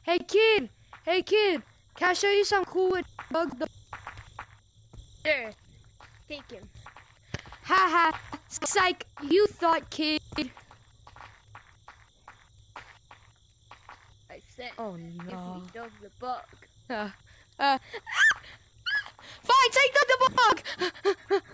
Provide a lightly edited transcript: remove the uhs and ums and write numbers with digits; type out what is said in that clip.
Hey kid, can I show you some cool with bug? Sure. Take him. Haha, psych, you thought, kid. I said, Oh give no. me Doug the bug. Fine, take the bug!